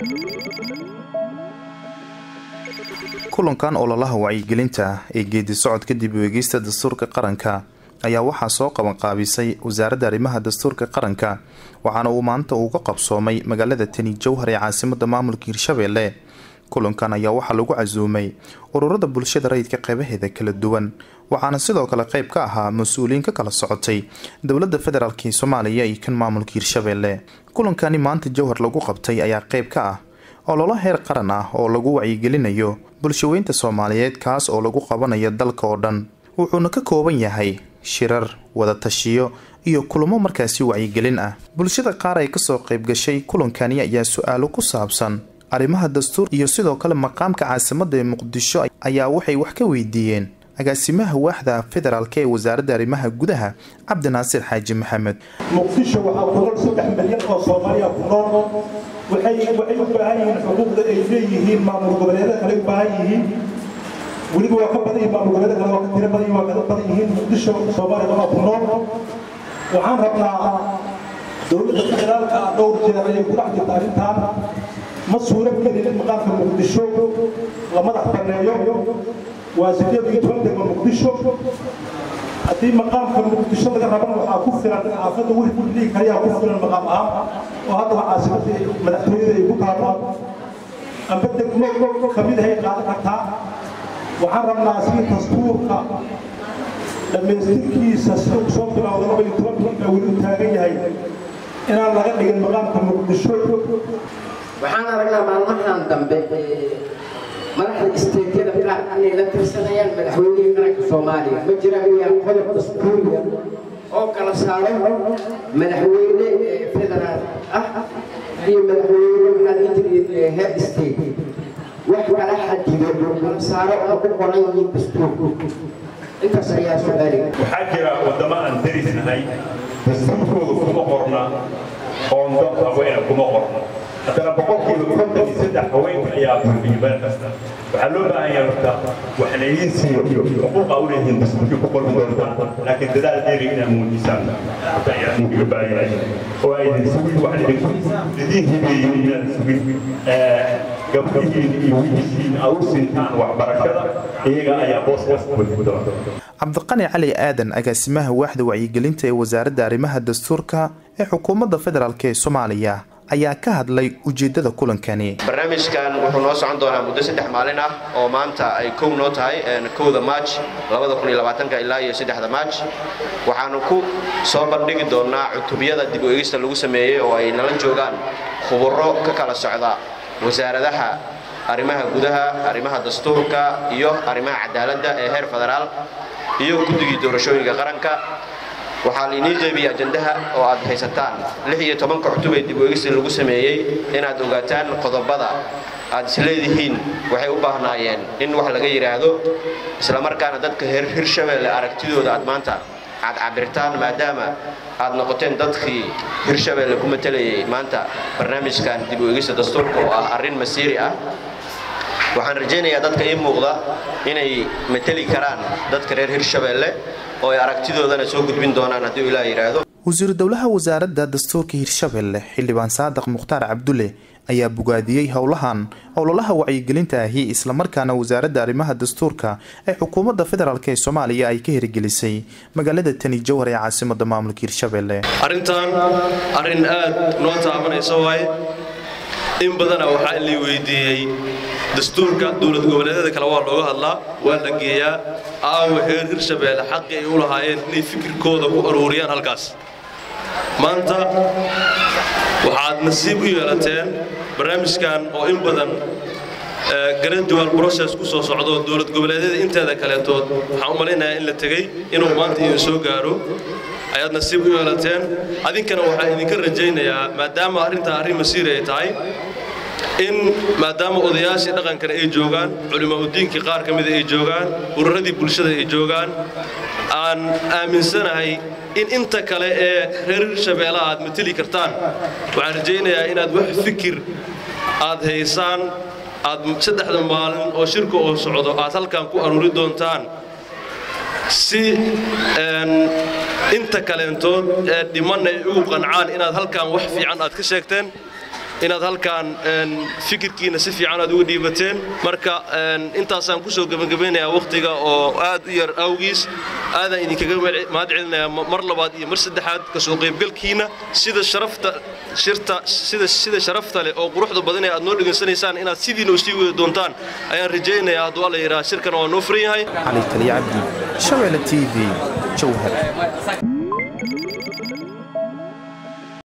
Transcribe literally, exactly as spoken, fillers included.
kulankan ololaha wacyigelinta ee geedi socodka dib u eegista dastuurka qaranka ayaa waxaa soo qaban qaabisay wasaaradda arrimaha dastuurka qaranka waxaana uu maanta uga qabsoomay magaalada Tani Jowhar ee caasimadda maamulka Hirshabelle. kulankan ayaa waxaa lagu casuumay ururada bulshada rayidka qaybaheeda kala duwan waxaana sidoo kale qayb ka ahaa mas'uuliyiin ka kala socotay dowladda federaalka Soomaaliya iyo kan maamulka Hirshabelle. kulankani maanta Jowhar lagu qabtay ayaa qayb ka ah ololo heer qaran ah oo lagu wacyigelinayo bulshaweynta Soomaaliyeed kaas oo lagu qabanayo dalka oo dhan wuxuuna ka kooban yahay shirar wada tashiyo iyo kulamo markaasi wacyigelin ah. bulshada qaar ay ka soo qayb gashay kulankani ayaa su'aalo ku saabsan arrimaha dastuur iyo sidoo kale maqaamka caasimadda Muqdisho ayaa waxay wax ka weydiiyeen agaasimaha waaxda federaalka ee wasaaradda arrimaha gudaha Cabdinaasir Xaaji Maxamed. Muqdisho waxa ku nool saddex milyan oo Soomaali ah ku nool waxay waxay u baahan yihiin xuquuqda ay leeyihiin maamul goboleedyada kale u baahan yihiin weliba waa ka badan yihiin maamul goboleedyada kale waa ka tiro badan yihiin waa ka badan yihiin Muqdisho Soomaaliya waa ku nool waxaan rabnaa dowladda federaalka dhowr jeer ay ku dhex jirtaa arrintan ma suura gelin maqaamka Muqdisho la madax banneeyo waa sideed iyo toban degmo Muqdisho haddii maqaamka Muqdisho laga rabo waxaa ku filan xaafadda wixii kaliya ku filan maqaam ahaan oo hadda caasimadda madaxtooyada ay ku taalo amba degmo kamid ah qaadan kartaa waxaan rabnaa si dastuurka dhammaystirkiisa sida uu soo bilowday laba iyo toban weli taagan yahay inaan laga dhigin maqaamka Muqdisho. waxaan aragnaa maalmahan dambe madaxda isteedyada qaar inay la tirsanayaan madaxweynaha qaranka Soomaaliya ma jiraan qodob dastuuriya oo kala saaro madaxweyne federaal ah iyo madaxweyne maxalli head state wax kala xadido kala saaro oo ku qoran yihiin dastuurka intaas ayaa su'aaliga waxaa jira wadamo aan darisnahay dastuurkooda kuma qorna qondo haween kuma qorna haddana boqolkiiba konton iyo saddex haweenka ayaa buuxiya meel kasta waxaa loo baahan yahay marka wax laydiin siiyo xuquuqa u leeyihiin dastuurkii ku qoran doontaan laakiin dadaal dheeri inaad muujisaan horta ayaa idinkaga baahan yahay oo aydan sugin wax lidin hibeeyin inaan sugin gabdhihiin iyo wiilkiin aad u siintaan waxbarashada iyaga ayaa booskaas ku wadi doonta. Cabdiqani Cali Aadan agaasimaha waaxda wacyigelinta ee wasaaradda arrimaha dastuurka ee xukuumadda federaalka ee Soomaaliya ayaa ka hadlay ujeedada kulankani. barnaamijkan wuxuu noo socon doonaa muddo saddex maalin ah oo maanta ay kow noo tahay kowda March laba kun iyo labaatan ilaa iyo saddexda March waxaanu ku soo bandhigi doonaa cutubiyada dib u eegista lagu sameeyay oo ay nala joogaan khubaro ka kala socda wasaaradaha arrimaha gudaha arrimaha dastuurka iyo arrimaha cadaaladda ee heer federaal iyo guddiga doorashooyinka qaranka. waxaa la inii qeybiyay ajandaha oo aad haysataan lix iyo toban cutub ee dib u eegista lagu sameeyay inaad ogaataan qodobada aad isleedihiin waxay u baahnaayeen in wax laga yiraahdo isla markaana dadka heer Hirshabelle aragtidooda aad maanta aad cabirtaan maadaama aad noqoteen dadkii Hirshabelle ku matalayay maanta barnaamijkan dib u eegista dastuurka oo ah arrin masiiri ah. waxaan rajaynayaa dadka ii muuqda inay matali karaan dadka reer Hirshabelle oo ay aragtidoodana soo gudbin doonaan haddii Ilaahay yiraahdo. wasiir dowlaha wasaaradda dastuurka Hirshabelle Xildhibaan Saadaq Mukhtaar Cabdulle ayaa bogaadiyay howlahan ololaha wacyigelinta ahi isla markaana wasaaradda arrimaha dastuurka ee xukuumadda federaalka ee Soomaaliya ay ka hirgelisay magaalada Tani Jowhar ee caasimadda maamulka Hirshabelle. arrintan arrin aad noo taabanayso way in badan waxa la weydiiyay dastuurka dawlad goboleedyada kala waa looga hadlaa waa la geeyaa aaw heer Hirshabelle xaq ay u lahaayeen inay fikirkooda ku aruuriyaan halkaas maanta waxaad nasiib u yeelateen barnaamijkan oo in badan gradual process ku soo socdo dawlad goboleedyada inteeda kaleetood waxaan u maleynayaa in la tagay inuu maanta idin soo gaaro ayaad nasiib u yeelateen adinkana waxaan idinka rajaynayaa maadaama arrinta arrin masiir ay tahay in maadaama odayaashii dhaqanka ay joogaan culimada diinka qaar kamid ah ay joogaan ururadii bulshada ay joogaan aan aaminsanahay in inta kale ee reer Hirshabelle aad matali kartaan waxaan rajaynayaa inaad wax fikir aad haysaan aad saddexda maalin oo shirka oo socdo aad halkan ku aruuri doontaan si inta kale intood dhiman ay ugu qancaan inaad halkan wax fiican aad ka sheegteen inaad halkaan fikirkiina si fiican aad uga dhiibateen marka intaasaan ku soo gabagabeynayaa waqtiga oo aad u yar awgiis aadaan idinkaga mahad celinayaa mar labaad iyo mar saddexaad ka soo qaybgalkiina sida sharafta shirta sida sida sharafta leh oo quruxda badan ee aad noo dhigaysanaysaan inaad sidiina u sii wada doontaan ayaan rajaynayaa hadduu alla yidhaah shirkan waa noo furan yahay cali taliya cabdi shabeelle t v jowhar